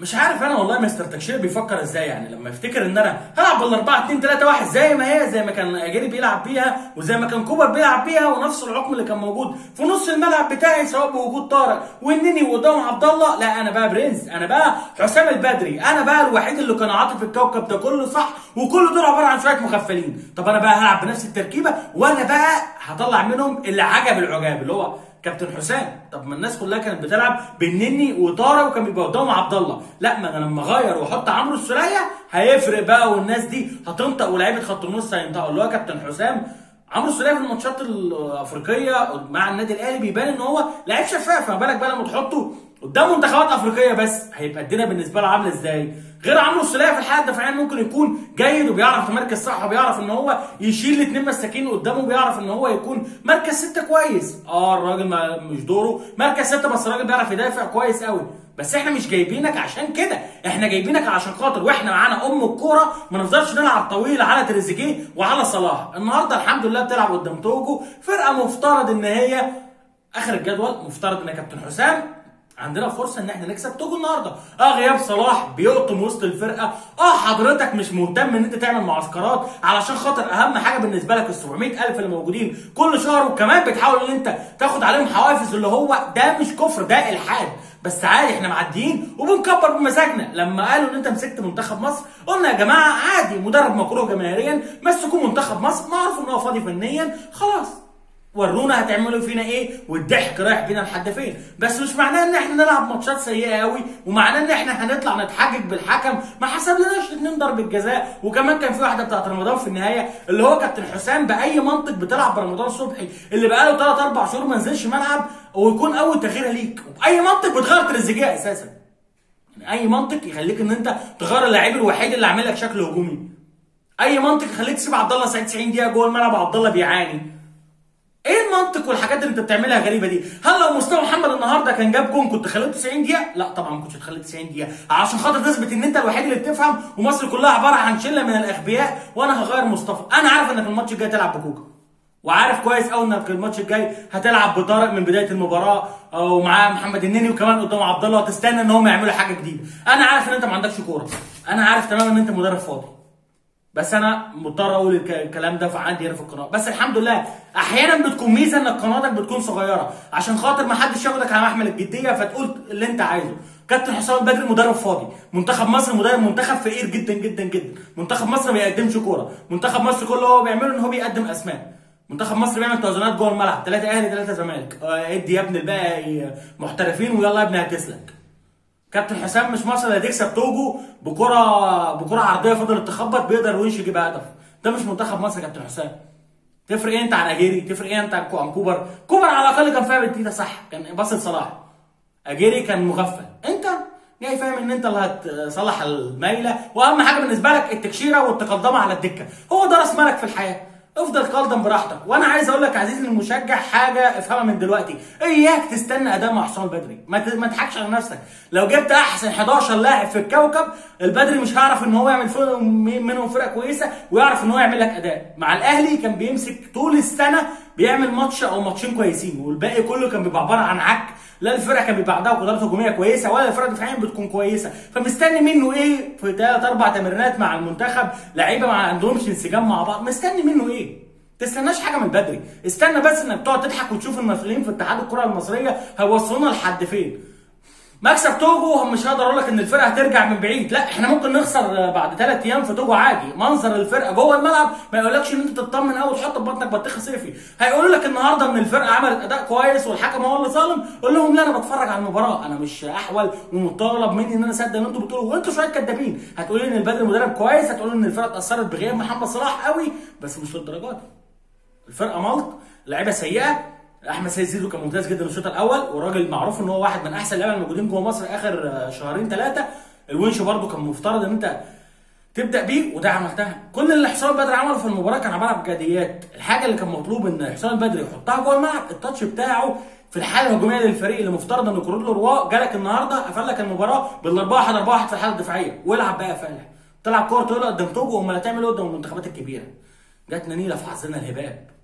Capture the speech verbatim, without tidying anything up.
مش عارف انا والله مستر تكشير بيفكر ازاي، يعني لما يفتكر ان انا هلعب بالاربعه اتنين تلاته واحد زي ما هي، زي ما كان اجيري بيلعب بيها وزي ما كان كوبر بيلعب بيها، ونفس العقم اللي كان موجود في نص الملعب بتاعي سواء بوجود طارق والنني وقدام عبد الله. لا انا بقى برنس، انا بقى حسام البدري، انا بقى الوحيد اللي كان عاطف الكوكب ده كله صح، وكل دول عباره عن شويه مغفلين. طب انا بقى هلعب بنفس التركيبه وانا بقى هطلع منهم اللي عجب العجاب اللي هو كابتن حسام. طب ما الناس كلها كانت بتلعب بالنني وطارق وكان بيبقى قدامهم عبد الله، لا ما انا لما اغير واحط عمرو السوليه هيفرق بقى، والناس دي هتنطق ولاعيبه خط النص هينطقوا اللي هو كابتن حسام. عمرو السوليه في الماتشات الافريقيه مع النادي الاهلي بيبان ان هو لعيب شفاف، ما بالك بقى لما تحطه قدام منتخبات افريقيه بس هيبقى الدنيا بالنسبه له عامله ازاي؟ غير عمرو السوليه في الحاله الدفاعيه ممكن يكون جيد وبيعرف يتمركز صح وبيعرف ان هو يشيل الاثنين مساكين قدامه، بيعرف ان هو يكون مركز سته كويس. اه الراجل ما مش دوره مركز سته، بس الراجل بيعرف يدافع كويس قوي. بس احنا مش جايبينك عشان كده، احنا جايبينك عشان خاطر واحنا معانا ام الكوره ما نفضلش نلعب طويل على تريزيجيه وعلى صلاح. النهارده الحمد لله بتلعب قدام توجو، فرقه مفترض ان هي اخر الجدول، مفترض ان كابتن حسام عندنا فرصه ان احنا نكسب توجو النهارده. اه غياب صلاح بيقطم وسط الفرقه، اه حضرتك مش مهتم ان انت تعمل معسكرات علشان خاطر اهم حاجه بالنسبه لك ال سبعمية الف اللي موجودين كل شهر، وكمان بتحاول ان انت تاخد عليهم حوافز اللي هو ده مش كفر ده الحاد، بس عادي احنا معديين وبنكبر بمزاجنا. لما قالوا ان انت مسكت منتخب مصر قلنا يا جماعه عادي، مدرب مكروه جماهيريا مسكوا منتخب مصر، معروف ان هو فاضي فنيا، خلاص ورونا هتعملوا فينا ايه، والضحك رايح بينا لحد فين. بس مش معناه ان احنا نلعب ماتشات سيئه قوي ومعناه ان احنا هنطلع نتحجج بالحكم، ما حسبلناش اتنين ضربه جزاء، وكمان كان في واحده بتاعت رمضان في النهايه اللي هو كابتن حسام باي منطق بتلعب برمضان صبحي اللي بقاله ثلاث اربع شهور ما نزلش ملعب ويكون اول تغيير ليك، وباي منطق بتغير تريزيجيه اساسا؟ يعني اي منطق يخليك ان انت تغير اللعيب الوحيد اللي عامل لك شكل هجومي؟ اي منطق يخليك تسيب عبد الله سعيد تسعين دقيقه جوه الملعب وعبد الله بيعاني؟ ايه المنطق والحاجات اللي انت بتعملها غريبه دي؟ هل لو مصطفى محمد النهارده كان جاب جون كنت خليته تسعين دقيقه؟ لا طبعا ما كنتش هتخليه تسعين دقيقه عشان خاطر تثبت ان انت الوحيد اللي بتفهم ومصر كلها عباره عن شله من الاغبياء، وانا هغير مصطفى. انا عارف انك الماتش الجاي تلعب بكوكا، وعارف كويس قوي انك الماتش الجاي هتلعب بطارق من بدايه المباراه ومعاه محمد النني وكمان قدام عبد الله، وتستنى ان هم يعملوا حاجه جديده. انا عارف ان انت ما عندكش كوره، انا عارف تماما ان انت مدرب فاضي، بس انا مضطر اقول الكلام ده فعندي هنا في القناه. بس الحمد لله احيانا بتكون ميزه انك قناتك بتكون صغيره عشان خاطر ما حدش ياخدك على محمل الجديه فتقول اللي انت عايزه. كابتن حسام البدري مدرب فاضي، منتخب مصر مدرب منتخب فقير جدا جدا جدا، منتخب مصر ما بيقدمش كوره، منتخب مصر كل اللي هو بيعمله ان هو بيقدم اسماء، منتخب مصر بيعمل توازنات جوه الملعب، ثلاثه اهلي ثلاثه زمالك، ادي يا ابني الباقي محترفين ويلا يا ابني هتسلك. كابتن حسام مش مصر اللي هتكسب توجو بكره بكره عرضيه فضلت تخبط بيقدر وينش يجيب هدف، ده مش منتخب مصر يا كابتن حسام. تفرق ايه انت عن اجيري؟ تفرق ايه انت عن كوبر؟ كوبر على الاقل كان فاهم التيتا صح، كان باصل صلاح. اجيري كان مغفل، انت جاي فاهم ان انت اللي هتصلح الميله، واهم حاجه بالنسبه لك التكشيره والتقدمه على الدكه، هو ده راس مالك في الحياه. افضل قلدم براحتك. وانا عايز اقول لك عزيزي المشجع حاجه افهمها من دلوقتي، اياك تستنى اداء مع حسام البدري، ما ما تضحكش على نفسك. لو جبت احسن حداشر لاعب في الكوكب البدري مش هيعرف ان هو يعمل منهم فرقه كويسه ويعرف ان هو يعمل لك اداء. مع الاهلي كان بيمسك طول السنه بيعمل ماتش او ماتشين كويسين، والباقي كله كان بيبقى عباره عن عك، لا الفرقه كان بيبقى عندها قدرات هجوميه كويسه ولا الفرقه دفاعيا بتكون كويسه. فمستني منه ايه في ثلاث اربع تمرينات مع المنتخب لعيبه ما عندهمش انسجام مع بعض؟ مستني منه ايه؟ تستناش حاجه من بدري، استنى بس انك تقعد تضحك وتشوف المسؤولين في اتحاد الكره المصريه هيوصلونا لحد فين. مكسب توجو مش هقدر اقول لك ان الفرقه هترجع من بعيد، لا احنا ممكن نخسر بعد ثلاث ايام في توجو عادي. منظر الفرقه جوه الملعب ما يقولكش ان انت تطمن قوي وتحط في بطنك بطيخه صيفي، هيقولوا لك النهارده ان الفرقه عملت اداء كويس والحكم هو اللي ظالم، قول لهم لا انا بتفرج على المباراه، انا مش احول ومطالب مني ان انا اصدق ان انتوا بتقولوا، وانتوا شويه كدابين. هتقولوا ان البدري مدرب كويس، هتقولوا ان الفرقه اتاثرت بغياب محمد صلاح قوي، بس مش للدرجات دي. الفرقه ملط، لعيبه سيئه. احمد سيد زيزو كان ممتاز جدا الشوط الاول، وراجل معروف ان هو واحد من احسن اللعيبه الموجودين جوه مصر اخر شهرين ثلاثه. الونش برده كان مفترض ان انت تبدا بيه وده عملتها. كل اللي حسام البدري عمله في المباراه كان عباره عن بجديات. الحاجه اللي كان مطلوب ان حسام البدري يحطها جوه الملعب التاتش بتاعه في الحاله الهجوميه للفريق اللي مفترض ان كوريدو رواق جالك النهارده قفل لك المباراه بالاربعه واحد اربعه واحد في الحاله الدفاعيه، والعب بقى يا فالح، تلعب كوره طويله قدام توجو، امال هتعمل ايه قدام المنتخبات الكبيره؟ جاتنا نيله في حظنا الهباب.